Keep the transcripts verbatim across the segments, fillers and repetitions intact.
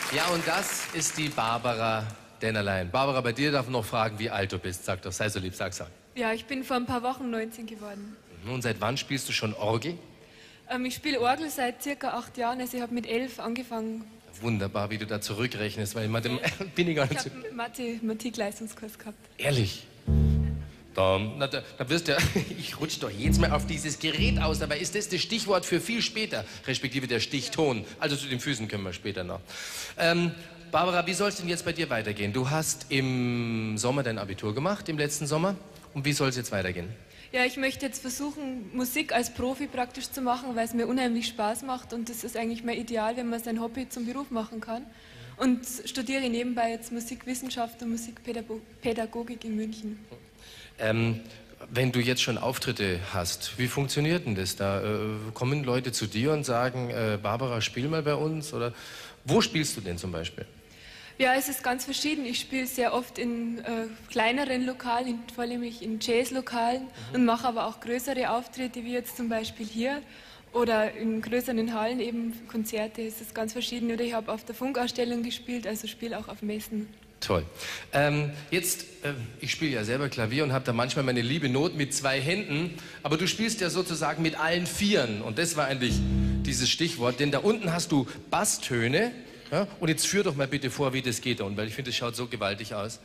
Ja, und das ist die Barbara Dennerlein. Barbara, bei dir darf man noch fragen, wie alt du bist. Sag doch, sei so lieb, sag's an. Ja, ich bin vor ein paar Wochen neunzehn geworden. Und seit wann spielst du schon Orgel? Ähm, ich spiele Orgel seit circa acht Jahren, also ich habe mit elf angefangen. Wunderbar, wie du da zurückrechnest, weil Mathe bin ich gar nicht Ich so... habe Mathematik-Leistungskurs gehabt. Ehrlich? Da, na, da, da wirst du... Ich rutsch doch jetzt mal auf dieses Gerät aus, dabei ist das das Stichwort für viel später, respektive der Stichton. Also zu den Füßen können wir später noch. Ähm, Barbara, wie soll es denn jetzt bei dir weitergehen? Du hast im Sommer dein Abitur gemacht, im letzten Sommer. Und wie soll es jetzt weitergehen? Ja, ich möchte jetzt versuchen, Musik als Profi praktisch zu machen, weil es mir unheimlich Spaß macht und das ist eigentlich mein Ideal, wenn man sein Hobby zum Beruf machen kann. Und studiere nebenbei jetzt Musikwissenschaft und Musikpädagogik in München. Ähm, wenn du jetzt schon Auftritte hast, wie funktioniert denn das da? Äh, kommen Leute zu dir und sagen, äh, Barbara, spiel mal bei uns? Oder wo spielst du denn zum Beispiel? Ja, es ist ganz verschieden. Ich spiele sehr oft in äh, kleineren Lokalen, vor allem in Jazzlokalen, mhm. und mache aber auch größere Auftritte, wie jetzt zum Beispiel hier. Oder in größeren Hallen eben Konzerte, es ist ganz verschieden. Oder ich habe auf der Funkausstellung gespielt, also spiele auch auf Messen. Toll. Ähm, jetzt, äh, ich spiele ja selber Klavier und habe da manchmal meine liebe Not mit zwei Händen, aber du spielst ja sozusagen mit allen Vieren und das war eigentlich dieses Stichwort, denn da unten hast du Basstöne, ja? Und jetzt führ doch mal bitte vor, wie das geht da unten, weil ich finde, das schaut so gewaltig aus.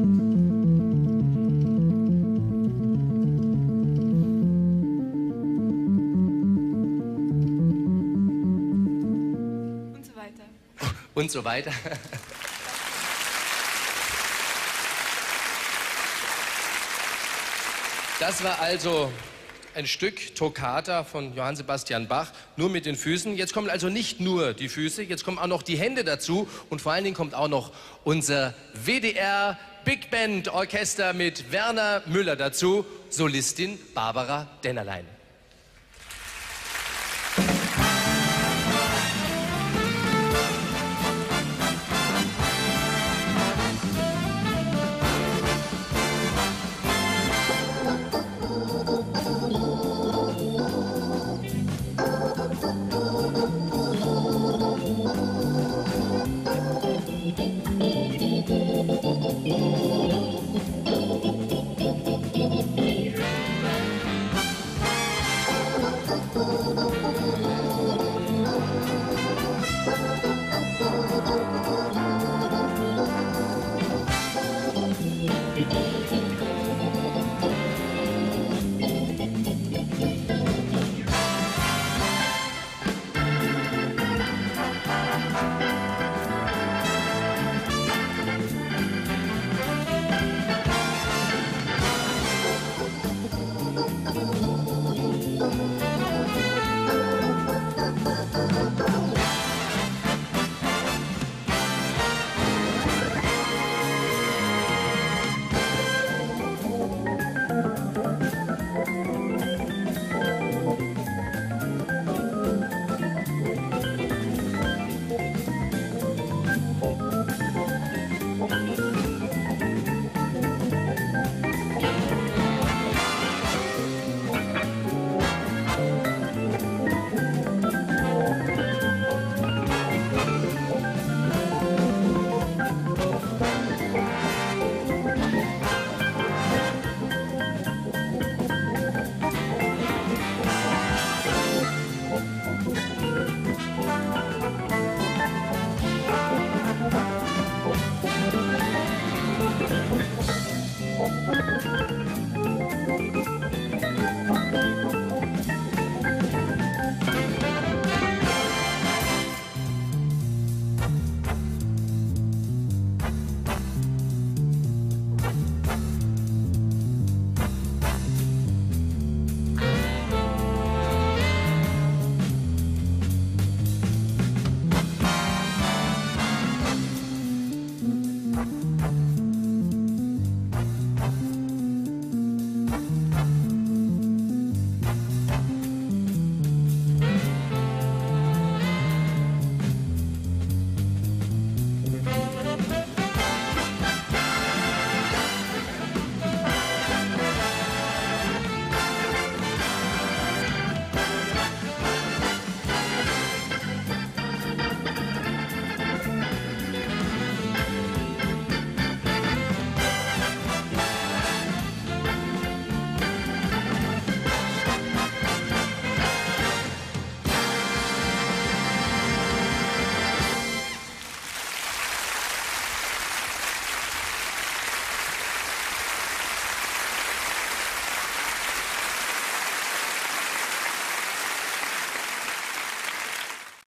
Und so weiter. Und so weiter. Das war also ein Stück Toccata von Johann Sebastian Bach, nur mit den Füßen. Jetzt kommen also nicht nur die Füße, jetzt kommen auch noch die Hände dazu und vor allen Dingen kommt auch noch unser W D R Big Band Orchester mit Werner Müller dazu, Solistin Barbara Dennerlein.